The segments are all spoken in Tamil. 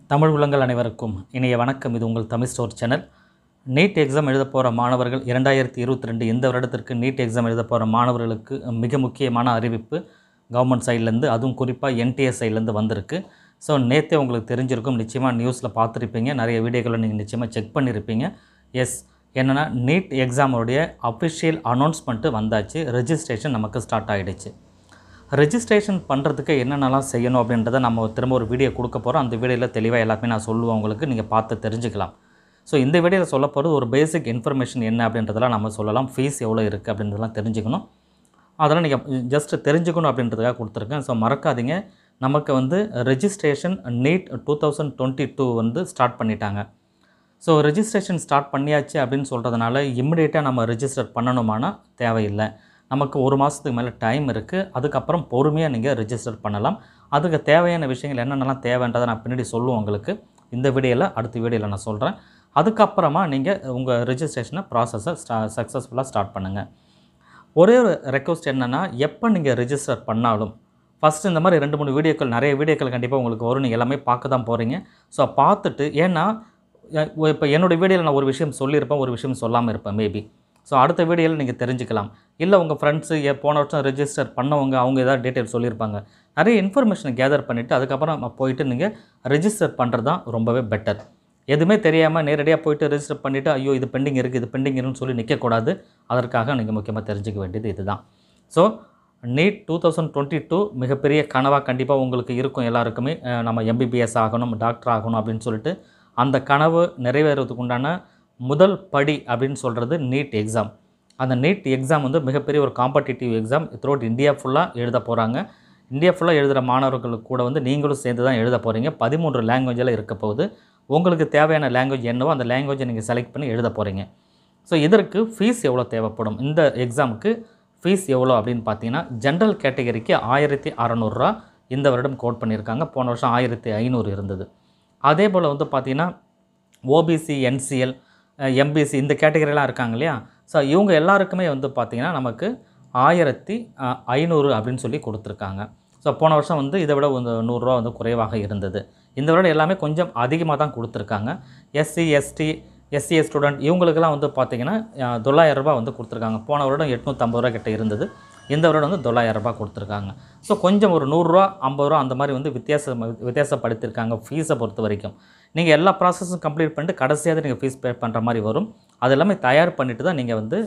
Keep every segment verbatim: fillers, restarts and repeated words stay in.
தமிழ் உள்ளங்கள் அனைவருக்கும் இனிய வணக்கம். இது உங்கள் TamilStore சேனல். நீட் எக்ஸாம் எழுத போகிற மாணவர்கள் இரண்டாயிரத்தி இருபத்தி ரெண்டு இந்த வருடத்திற்கு நீட் எக்ஸாம் எழுத போகிற மாணவர்களுக்கு மிக முக்கியமான அறிவிப்பு கவர்மெண்ட் சைட்லேருந்து, அதுவும் குறிப்பாக என்டிஏ சைட்லேருந்து வந்திருக்கு. ஸோ நேற்றே உங்களுக்கு தெரிஞ்சிருக்கும், நிச்சயமாக நியூஸில் பார்த்துருப்பீங்க, நிறைய வீடியோக்களை நீங்கள் நிச்சயமாக செக் பண்ணியிருப்பீங்க. எஸ், என்னென்னா நீட் எக்ஸாமோடைய அஃபிஷியல் அனௌன்ஸ்மெண்ட்டு வந்தாச்சு. ரெஜிஸ்ட்ரேஷன் நமக்கு ஸ்டார்ட் ஆகிடுச்சு. ரெஜிஸ்ட்ரேஷன் பண்ணுறதுக்கு என்னென்னலாம் செய்யணும் அப்படின்றத நம்ம திரும்ப ஒரு வீடியோ கொடுக்க போகிறோம். அந்த வீடியோவில் தெளிவாக எல்லாமே நான் சொல்லுவேன், உங்களுக்கு நீங்கள் பார்த்து தெரிஞ்சுக்கலாம். ஸோ இந்த வீடியோவில் சொல்ல போகிறது ஒரு பேசிக் இன்ஃபர்மேஷன் என்ன அப்படின்றதெல்லாம் நம்ம சொல்லலாம். ஃபீஸ் எவ்வளோ இருக்குது அப்படின்றதெல்லாம் தெரிஞ்சுக்கணும். அதெல்லாம் நீங்கள் ஜஸ்ட் தெரிஞ்சுக்கணும் அப்படின்றதுக்காக கொடுத்துருக்கேன். ஸோ மறக்காதீங்க, நமக்கு வந்து registration NEET two thousand twenty two வந்து ஸ்டார்ட் பண்ணிட்டாங்க. ஸோ ரெஜிஸ்ட்ரேஷன் ஸ்டார்ட் பண்ணியாச்சு அப்படின்னு சொல்கிறதுனால இம்மிடியேட்டாக நம்ம ரெஜிஸ்டர் பண்ணணுமானா தேவையில்லை. நமக்கு ஒரு மாதத்துக்கு மேலே டைம் இருக்குது. அதுக்கப்புறம் பொறுமையாக நீங்கள் ரெஜிஸ்டர் பண்ணலாம். அதுக்கு தேவையான விஷயங்கள் என்னென்னலாம் தேவைன்றதை நான் பின்னாடி சொல்லுவேன் உங்களுக்கு. இந்த வீடியோவில் அடுத்த வீடியோவில் நான் சொல்கிறேன். அதுக்கப்புறமா நீங்கள் உங்கள் ரெஜிஸ்ட்ரேஷனை ப்ராசஸை ஸ்டா சக்ஸஸ்ஃபுல்லாக ஸ்டார்ட் பண்ணுங்கள். ஒரே ஒரு ரெக்வஸ்ட் என்னென்னா, எப்போ நீங்கள் ரெஜிஸ்டர் பண்ணாலும் ஃபஸ்ட்டு இந்த மாதிரி ரெண்டு மூணு வீடியோக்கள், நிறைய வீடியோக்கள் கண்டிப்பாக உங்களுக்கு வரும். நீங்கள் எல்லாமே பார்க்க தான் போகிறீங்க. ஸோ பார்த்துட்டு, ஏன்னா இப்போ என்னோடய வீடியோவில் நான் ஒரு விஷயம் சொல்லியிருப்பேன், ஒரு விஷயம் சொல்லாமல் இருப்பேன் மேபி. ஸோ அடுத்த வீடியோவில் நீங்கள் தெரிஞ்சுக்கலாம். இல்லை உங்கள் ஃப்ரெண்ட்ஸு ஏ போன வருஷம் ரெஜிஸ்டர் பண்ணவங்க, அவங்க ஏதாவது டீட்டெயில் சொல்லியிருப்பாங்க. நிறைய இன்ஃபர்மேஷனை கேதர் பண்ணிவிட்டு அதுக்கப்புறம் போயிட்டு நீங்கள் ரெஜிஸ்டர் பண்ணுறது தான் ரொம்பவே பெட்டர். எதுவுமே தெரியாமல் நேரடியாக போயிட்டு ரெஜிஸ்டர் பண்ணிவிட்டு ஐயோ இது பெண்டிங் இருக்குது, இது பெண்டிங் இருக்குன்னு சொல்லி நிற்கக்கூடாது. அதற்காக நீங்கள் முக்கியமாக தெரிஞ்சிக்க வேண்டியது இதுதான். So NEET two thousand twenty two மிகப்பெரிய கனவாக கண்டிப்பாக உங்களுக்கு இருக்கும். எல்லாருக்குமே நம்ம எம்பிபிஎஸ் ஆகணும், டாக்டர் ஆகணும் அப்படின்னு சொல்லிட்டு அந்த கனவு நிறைவேறதுக்கு உண்டான முதல் படி அப்படின்னு சொல்கிறது நீட் எக்ஸாம். அந்த நீட் எக்ஸாம் வந்து மிகப்பெரிய ஒரு காம்படிட்டிவ் எக்ஸாம். த்ரூஅவுட் இந்தியா ஃபுல்லாக எழுத போகிறாங்க. இந்தியா ஃபுல்லாக எழுதுகிற மாணவர்களுக்கு கூட வந்து நீங்களும் சேர்ந்து தான் எழுத போகிறீங்க. பதிமூன்று லாங்குவேஜில் இருக்க போகுது. உங்களுக்கு தேவையான லாங்குவேஜ் என்னவோ அந்த லாங்குவேஜை நீங்கள் செலக்ட் பண்ணி எழுத போகிறீங்க. ஸோ இதற்கு ஃபீஸ் எவ்வளோ தேவைப்படும், இந்த எக்ஸாமுக்கு ஃபீஸ் எவ்வளோ அப்படின்னு பார்த்தீங்கன்னா, ஜென்ரல் கேட்டகரிக்கு ஆயிரத்தி அறநூறுரூவா இந்த வருடம் கோட் பண்ணியிருக்காங்க. போன வருஷம் ஆயிரத்தி ஐநூறு இருந்தது. அதே போல் வந்து பார்த்திங்கன்னா ஓபிசி, என்சிஎல், எம்பிசி இந்த கேட்டகரிலாம் இருக்காங்க இல்லையா. ஸோ இவங்க எல்லாருக்குமே வந்து பார்த்திங்கன்னா நமக்கு ஆயிரத்தி ஐநூறு அப்படின்னு சொல்லி கொடுத்துருக்காங்க. ஸோ போன வருஷம் வந்து இதை விட வந்து நூறுரூவா வந்து குறைவாக இருந்தது. இந்த வருடம் எல்லாமே கொஞ்சம் அதிகமாக தான் கொடுத்துருக்காங்க. எஸ்சி, எஸ்டி, எஸ்சிஏ ஸ்டூடெண்ட் இவங்களுக்கெல்லாம் வந்து பார்த்திங்கன்னா தொள்ளாயிரம் ரூபாய் வந்து கொடுத்துருக்காங்க. போன வருடம் எட்நூற்றம்பது ரூபா கிட்ட இருந்தது. இந்த வருடம் வந்து தொள்ளாயிரம் ரூபாய் கொடுத்துருக்காங்க. ஸோ கொஞ்சம் ஒரு நூறுரூவா ஐம்பது ரூபா அந்த மாதிரி வந்து வித்தியாசம் வித்தியாசப்படுத்தியிருக்காங்க ஃபீஸை பொறுத்த வரைக்கும். நீங்கள் எல்லா ப்ராசஸும் கம்ப்ளீட் பண்ணிட்டு கடைசியாக நீங்கள் ஃபீஸ் பே பண்ணுற மாதிரி வரும். அது எல்லாமே தயார் பண்ணிவிட்டு தான் நீங்கள் வந்து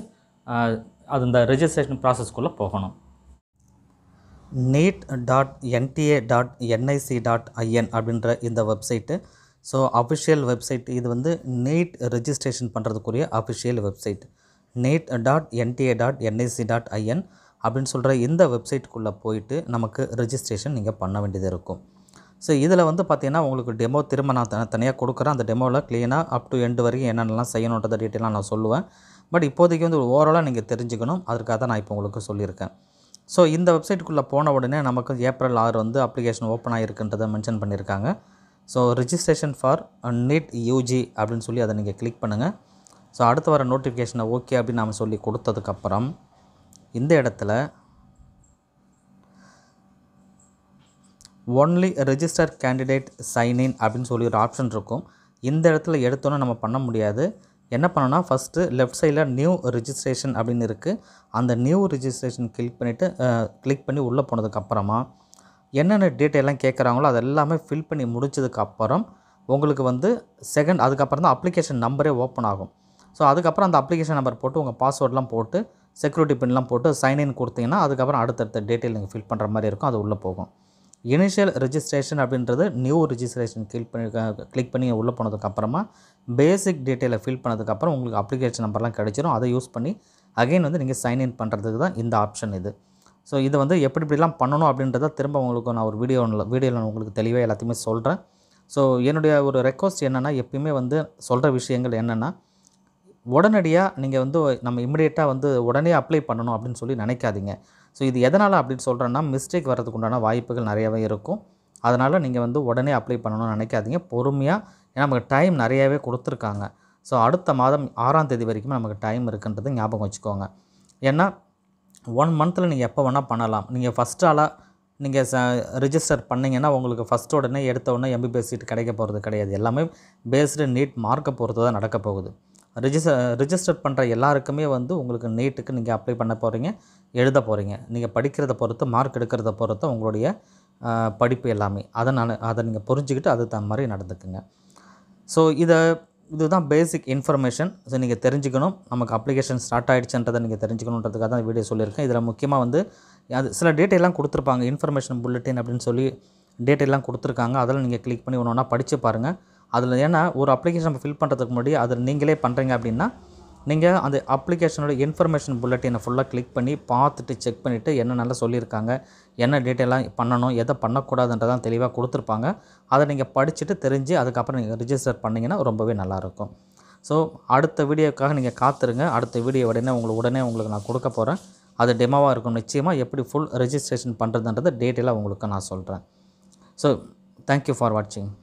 அது இந்த ரெஜிஸ்ட்ரேஷன் ப்ராசஸ்க்குள்ளே போகணும். NEET dot NTA dot NIC dot IN அப்படின்ற இந்த வெப்சைட்டு, ஸோ அஃபிஷியல் வெப்சைட். இது வந்து நீட் ரெஜிஸ்ட்ரேஷன் பண்ணுறதுக்குரிய official website. NEET dot NTA dot NIC dot IN அப்படின்னு சொல்கிற இந்த வெப்சைட்டுக்குள்ளே போயிட்டு நமக்கு ரெஜிஸ்ட்ரேஷன் நீங்கள் பண்ண வேண்டியது இருக்கும். ஸோ இதில் வந்து பார்த்திங்கன்னா உங்களுக்கு டெமோ திரும்ப நான் த தனியாக கொடுக்குறேன். அந்த டெமோவில் க்ளீனாக அப் டு எண்டு வரைக்கும் என்னென்னலாம் செய்யணுன்றத டீட்டெயிலாக நான் சொல்லுவேன். பட் இப்போதைக்கு வந்து ஓவராலாக நீங்கள் தெரிஞ்சுக்கணும். அதுக்காக தான் நான் இப்போ உங்களுக்கு சொல்லியிருக்கேன். ஸோ இந்த வெப்சைட்டுக்குள்ளே போன உடனே நமக்கு ஏப்ரல் ஆறு வந்து அப்ளிகேஷன் ஓப்பன் ஆகிருக்குன்றதை மென்ஷன் பண்ணியிருக்காங்க. So registration for NEET UG அப்படின்னு சொல்லி அதை நீங்கள் கிளிக் பண்ணுங்கள். ஸோ அடுத்து வர நோட்டிஃபிகேஷனை ஓகே அப்படின்னு நாம் சொல்லி கொடுத்ததுக்கப்புறம் இந்த இடத்துல ஒன்லி ரெஜிஸ்டர் கேண்டிடேட் சைன்இன் அப்படின்னு சொல்லி ஒரு ஆப்ஷன் இருக்கும். இந்த இடத்துல எடுத்தோன்னே நம்ம பண்ண முடியாது. என்ன பண்ணோன்னா, ஃபஸ்ட்டு லெஃப்ட் சைடில் நியூ ரெஜிஸ்ட்ரேஷன் அப்படின்னு இருக்குது. அந்த நியூ ரெஜிஸ்ட்ரேஷன் கிளிக் பண்ணிவிட்டு கிளிக் பண்ணி உள்ளே போனதுக்கப்புறமா என்னென்ன டீட்டெயிலாம் கேட்குறாங்களோ அது எல்லாமே ஃபில் பண்ணி முடிச்சதுக்கப்புறம் உங்களுக்கு வந்து செகண்ட் அதுக்கப்புறம் தான் அப்ளிகேஷன் நம்பரே ஓப்பன் ஆகும். ஸோ அதுக்கப்புறம் அந்த அப்ளிகேஷன் நம்பர் போட்டு உங்கள் பாஸ்வேர்ட்லாம் போட்டு செக்யூரிட்டி பின்லாம் போட்டு சைன்இன் கொடுத்தீங்கன்னா அதுக்கப்புறம் அடுத்தடுத்த டீட்டெயில் நீங்கள் ஃபில் பண்ணுற மாதிரி இருக்கும். அது உள்ளே போகும். இனிஷியல் ரெஜிஸ்ட்ரேஷன் அப்படின்றது நியூ ரெஜிஸ்ட்ரேஷன் கிளிக் பண்ணி கிளிக் பண்ணி உள்ளே போனதுக்கப்புறமா பேசிக் டீட்டெயிலை ஃபில் பண்ணதுக்கப்புறம் உங்களுக்கு அப்ளிகேஷன் நம்பர்லாம் கிடச்சிரும். அதை யூஸ் பண்ணி அகைன் வந்து நீங்கள் சைன்இன் பண்ணுறதுக்கு தான் இந்த ஆப்ஷன் இது. ஸோ இதை வந்து எப்படி இப்படிலாம் பண்ணணும் அப்படின்றத திரும்ப உங்களுக்கு நான் ஒரு வீடியோ வீடியோவில் உங்களுக்கு தெளிவாக எல்லாத்தையுமே சொல்கிறேன். ஸோ என்னுடைய ஒரு ரெக்வஸ்ட் என்னென்னா, எப்பயுமே வந்து சொல்கிற விஷயங்கள் என்னென்னா, உடனடியாக நீங்கள் வந்து நம்ம இமிடியேட்டாக வந்து உடனே அப்ளை பண்ணணும் அப்படின்னு சொல்லி நினைக்காதீங்க. ஸோ இது எதனால் அப்படின்னு சொல்கிறேன்னா, மிஸ்டேக் வர்றதுக்கு உண்டான வாய்ப்புகள் நிறையாவே இருக்கும். அதனால் நீங்கள் வந்து உடனே அப்ளை பண்ணணும்னு நினைக்காதீங்க. பொறுமையாக, ஏன்னா நமக்கு டைம் நிறையாவே கொடுத்துருக்காங்க. ஸோ அடுத்த மாதம் ஆறாம் தேதி வரைக்கும் நமக்கு டைம் இருக்குன்றது ஞாபகம் வச்சுக்கோங்க. ஏன்னா ஒன் மந்தில் நீங்கள் எப்போ வேணால் பண்ணலாம். நீங்கள் ஃபஸ்ட் ஆளாக நீங்கள் ச ரிஜிஸ்டர் பண்ணிங்கன்னா உங்களுக்கு ஃபஸ்ட் உடனே எடுத்த உடனே எம்பிபிஎஸ் சீட் கிடைக்க போகிறது கிடையாது. எல்லாமே பேஸ்டு நீட் மார்க்கை பொறுத்து தான் நடக்க போகுது. ரிஜிஸ்டர் ரிஜிஸ்டர் பண்ணுற எல்லாருக்குமே வந்து உங்களுக்கு நீட்டுக்கு நீங்கள் அப்ளை பண்ண போகிறீங்க, எழுத போகிறீங்க. நீங்கள் படிக்கிறத பொறுத்து, மார்க் எடுக்கிறத பொறுத்து உங்களுடைய படிப்பு எல்லாமே. அதனால் அதை நீங்கள் புரிஞ்சுக்கிட்டு அது தகுந்த மாதிரி நடந்துக்குங்க. ஸோ இதை இதுதான் பேசிக் இன்ஃபர்மேஷன். ஸோ நீங்கள் தெரிஞ்சுக்கணும், நமக்கு அப்ளிகேஷன் ஸ்டார்ட் ஆகிடுச்சுன்றதை நீங்கள் தெரிஞ்சுக்கணுன்றதுக்காக தான் வீடியோ சொல்லியிருக்கேன். இதில் முக்கியமாக வந்து அது சில டேட்டெல்லாம் கொடுத்துருப்பாங்க, இன்ஃபர்மேஷன் புல்லட்டின் அப்படின்னு சொல்லி டேட்டெல்லாம் கொடுத்துருக்காங்க. அதெல்லாம் நீங்கள் கிளிக் பண்ணி ஒன்று ஒன்றா படித்து பாருங்கள். அதில் ஏன்னா ஒரு அப்ளிகேஷன் நம்ம ஃபில் பண்ணுறதுக்கு முன்னாடி அதில் நீங்களே பண்ணுறீங்க அப்படின்னா நீங்கள் அந்த அப்ளிகேஷனோட இன்ஃபர்மேஷன் புல்லட்டினை ஃபுல்லாக கிளிக் பண்ணி பார்த்துட்டு செக் பண்ணிவிட்டு என்ன நல்லா சொல்லியிருக்காங்க, என்ன டேட்டெல்லாம் பண்ணணும், எதை பண்ணக்கூடாதுன்றதான் தெளிவாக கொடுத்துருப்பாங்க. அதை நீங்கள் படிச்சுட்டு தெரிஞ்சு அதுக்கப்புறம் நீங்கள் ரிஜிஸ்டர் பண்ணிங்கன்னா ரொம்பவே நல்லாயிருக்கும். ஸோ அடுத்த வீடியோக்காக நீங்கள் காத்துருங்க. அடுத்த வீடியோ உடனே உங்களுக்கு உடனே உங்களுக்கு நான் கொடுக்க போகிறேன். அது டெமோவாக இருக்கும். நிச்சயமாக எப்படி ஃபுல் ரெஜிஸ்ட்ரேஷன் பண்ணுறதுன்றது டீட்டெயிலாக உங்களுக்கு நான் சொல்கிறேன். ஸோ தேங்க்யூ ஃபார் வாட்சிங்.